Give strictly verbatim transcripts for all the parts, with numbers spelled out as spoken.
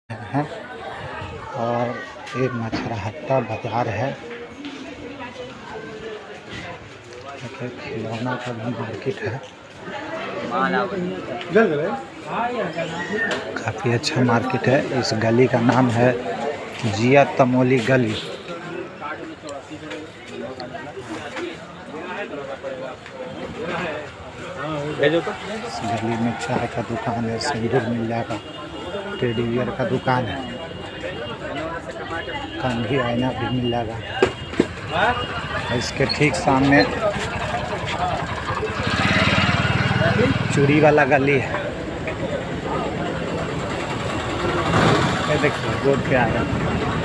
है और एक मछरहट्टा बाजार है। खिलौना का भी मार्केट है। काफ़ी अच्छा मार्केट है। इस गली का नाम है जिया तमोली गली। इस गली में चाय का दुकान है, सिंदूर मिल जाएगा, टेडी बियर का दुकान है, कंघी आईना भी मिल जाएगा। इसके ठीक सामने चूड़ी वाला गली है। ये देखिए रोड पे आ रहा है।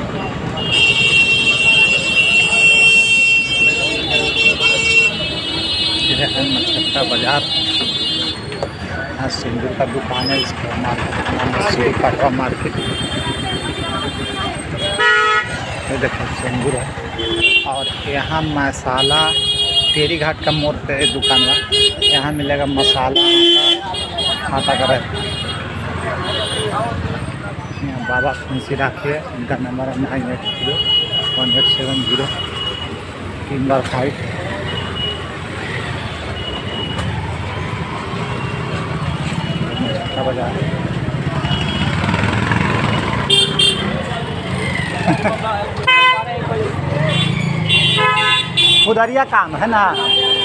यह है मछरहट्टा बाजार। यहाँ सिंदूर का दुकान है। इसका मार्केट नाम है श्री पाटवा मार्केट। ये देखो सिंदूर है। और यहाँ मसाला टेरी घाट का मोड़ पे दुकान है। यहाँ मिलेगा मसाला आटा का रहता है। यहाँ बाबा फंसी रखिए। इनका नंबर है nine eight zero one eight seven zero तीन बार फाइव। बाजार उधरिया काम है ना।